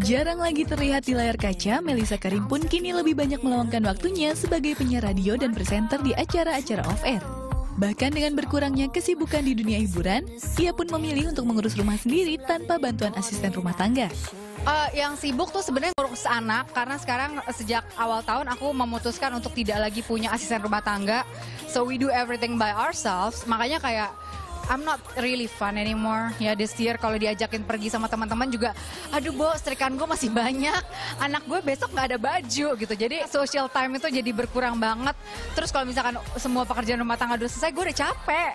Jarang lagi terlihat di layar kaca, Mellisa Karim pun kini lebih banyak meluangkan waktunya sebagai penyiar radio dan presenter di acara-acara off-air. Bahkan dengan berkurangnya kesibukan di dunia hiburan, ia pun memilih untuk mengurus rumah sendiri tanpa bantuan asisten rumah tangga. Yang sibuk tuh sebenarnya ngurus anak, karena sekarang sejak awal tahun aku memutuskan untuk tidak lagi punya asisten rumah tangga. So we do everything by ourselves, makanya kayak I'm not really fun anymore. Ya this year kalau diajakin pergi sama teman-teman juga, aduh Bo, setrikaan gue masih banyak, anak gue besok nggak ada baju gitu. Jadi social time itu jadi berkurang banget. Terus kalau misalkan semua pekerjaan rumah tangga udah selesai, gue udah capek.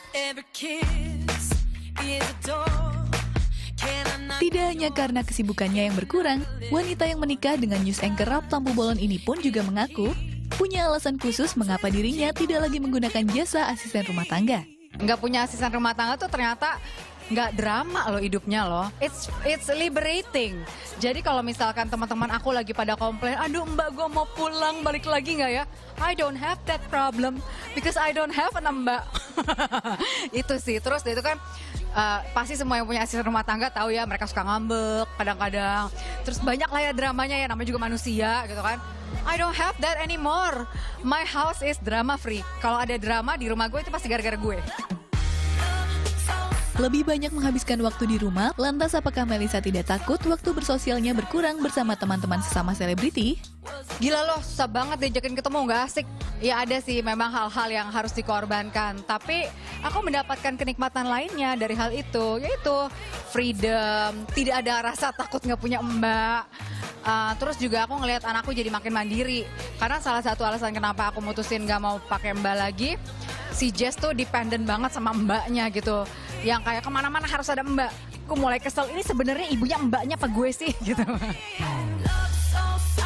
Tidak hanya karena kesibukannya yang berkurang, wanita yang menikah dengan news anchor Rap Lampu Bolon ini pun juga mengaku punya alasan khusus mengapa dirinya tidak lagi menggunakan jasa asisten rumah tangga. Nggak punya asisten rumah tangga tuh ternyata nggak drama loh hidupnya loh. It's liberating. Jadi kalau misalkan teman-teman aku lagi pada komplain, aduh mbak gue mau pulang balik lagi nggak ya? I don't have that problem because I don't have an mbak. Itu sih. Terus itu kan pasti semua yang punya asisten rumah tangga tahu ya, mereka suka ngambek kadang-kadang. Terus banyak lah ya dramanya ya, namanya juga manusia gitu kan. I don't have that anymore. My house is drama free. Kalau ada drama di rumah gue itu pasti gara-gara gue. Lebih banyak menghabiskan waktu di rumah, lantas apakah Mellisa tidak takut waktu bersosialnya berkurang bersama teman-teman sesama selebriti? Gila loh, susah banget diajakin ketemu, nggak asik. Ya ada sih memang hal-hal yang harus dikorbankan. Tapi aku mendapatkan kenikmatan lainnya dari hal itu, yaitu freedom, tidak ada rasa takut nggak punya mbak. Terus juga aku ngelihat anakku jadi makin mandiri. Karena salah satu alasan kenapa aku mutusin gak mau pakai mbak lagi, si Jess tuh dependent banget sama mbaknya gitu. Yang kayak kemana-mana harus ada mbak. Aku mulai kesel, ini sebenarnya ibunya mbaknya apa gue sih gitu.